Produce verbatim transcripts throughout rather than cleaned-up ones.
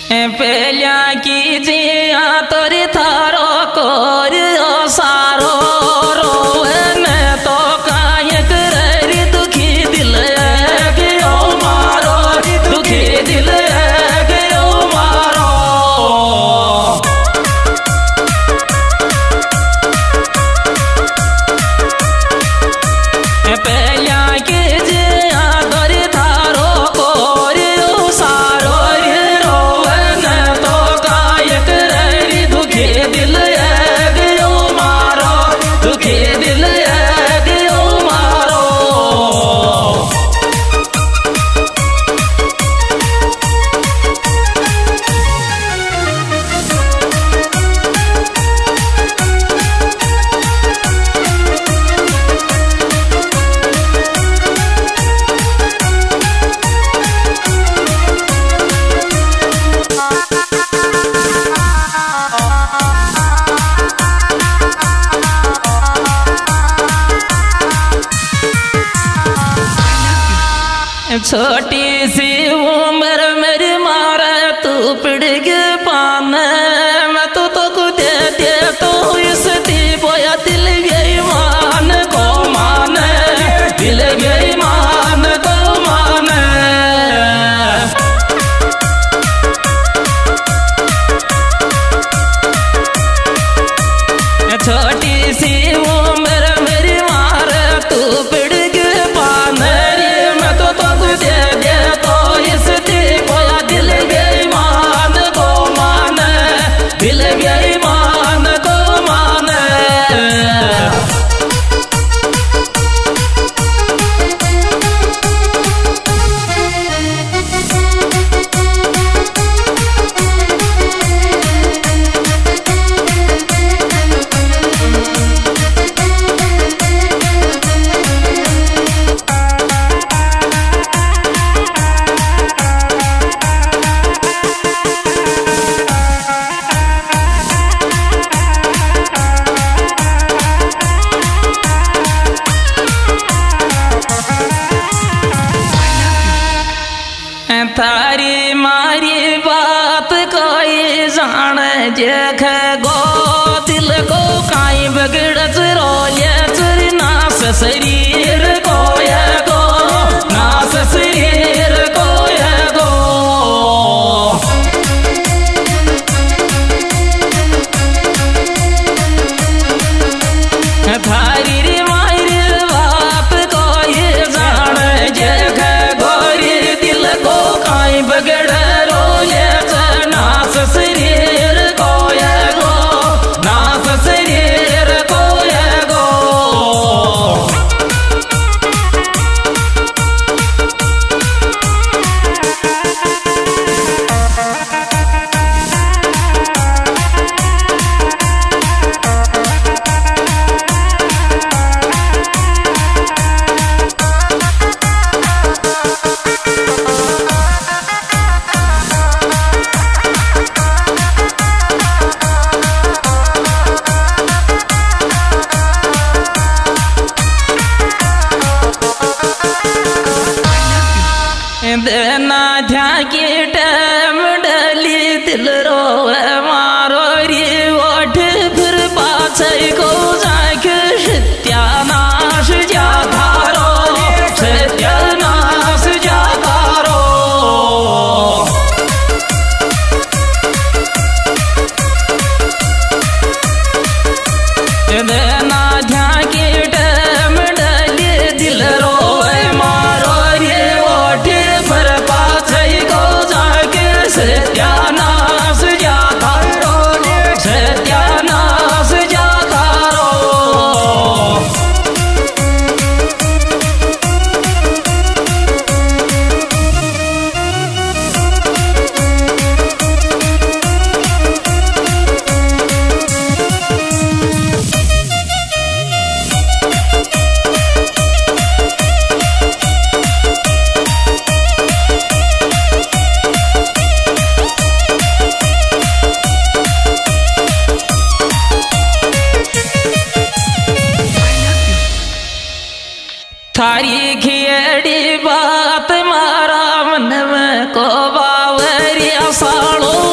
पेलिया कीजिया तोर थारो कोर सारो रोए मैं तो कायक रे दुखी दिल गयो मारो दुखी दिल गयो मारो पेलिया कीजिया तोर थारो कोर सारो दिल गयो मारो दुखी दिल गयो मारो छोटी सी उम्र मेरी मारा तू पिड़ग पान मैं तो तो को दे दे तो इस दी बोया दिल गई मान को मान दिल गई मान को मान छोटी सी उम्र मेरी मारा तू पिड़ग पान दिल गई मान को मान थारी मारी बात कोई जान जेख गो दिल को काई बगड़च रोले चर नास शरीर को गो नास शरीर को गो थारी मारी बात कोई जान जेख गोरी दिल को बगड़ रोले नास शरीर को गो नास शरीर को गो देना ध्यान की टैम डली दिल रोवे मारो री ओठ फिर पाछे को जाके सत्यानाश जाधारो सत्यानाश जाधारो देना ध्यान की टैम डली दिल रोवे मारो री सत्यानाश जाधारो सत्यानाश जाधारो थारी खियड़ी बात मारा मन में को बावरिया सालो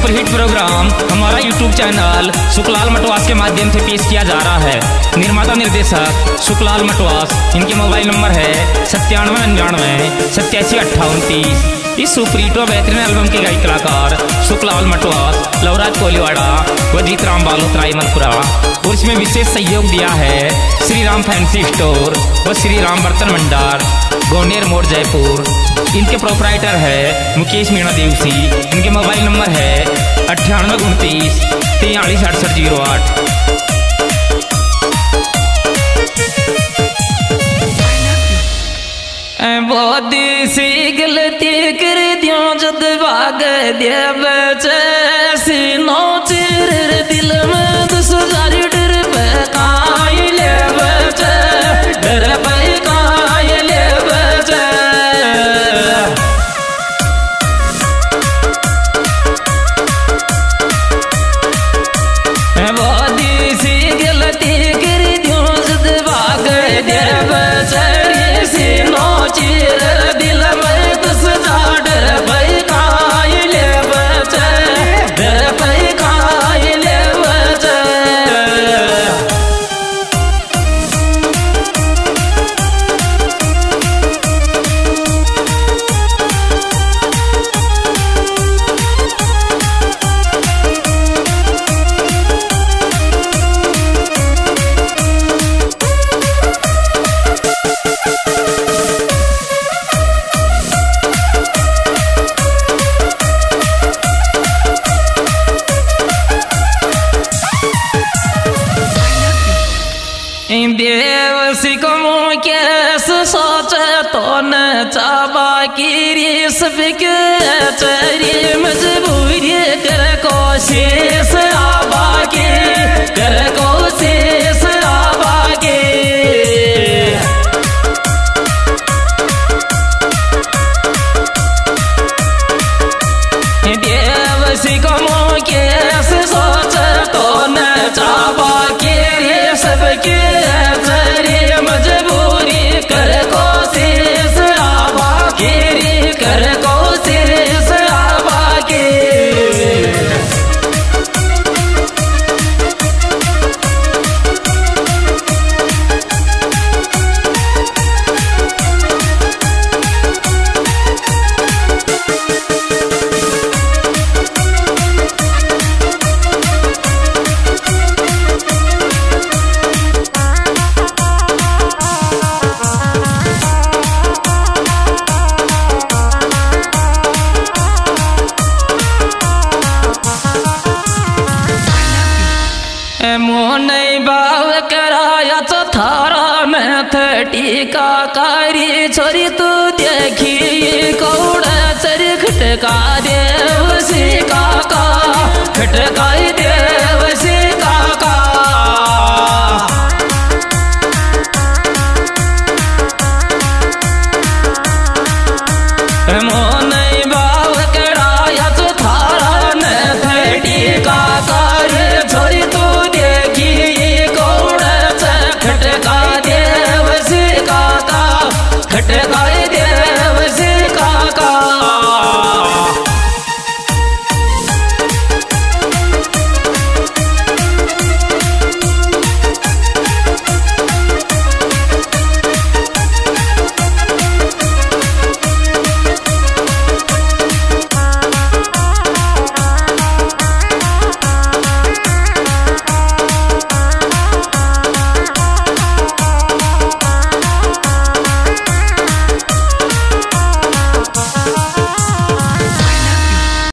सुपरहिट प्रोग्राम हमारा यूट्यूब चैनल सुखलाल मटवास के माध्यम से पेश किया जा रहा है। निर्माता निर्देशक सुखलाल मटवास। इनके मोबाइल नंबर है सत्तानवे निन्यानवे सत्तासी अट्ठावन तीस। इस सुपरहिट व बेहतरीन एल्बम के गायक कलाकार सुखलाल मटवास, लवराज कोलीवाड़ा व जीतराम बालोत रायमलपुरा। और इसमें विशेष सहयोग दिया है श्री राम फैंसी स्टोर व श्री राम बर्तन भंडार, गोनेर मोड़, जयपुर। इनके प्रोपराइटर है मुकेश मीणा देवसी। इनके मोबाइल नंबर है अट्ठानवे उनतीस तियालीस अड़सठ जीरो आठ। बहुत सी गलती कर दियो जद भाग दे बचे नो चिर दिल में दस हजार डर पे काई ले बचे डर पे काई ले बचे। बहुत सी गलती कर दियो जद भाग दे बचे नो चिर दिल में दस हजार डर पे काई ले बचे डर पे काई ले बचे। देवसी को कैस सोचे तो न चाबा की सबके चरी मजबूरी कर कोशिश आबा के कर कोशिश आबा के। देवसी को कैस सोचे तो न चाबा की सबके मजबूरी कर कोशिश आबा के कर कोशिश आबा के। मोने बाव कराया तो थारा में टीका कारी छोरी तू देखी कौड़ा चर खटका देव सी काका खटकाई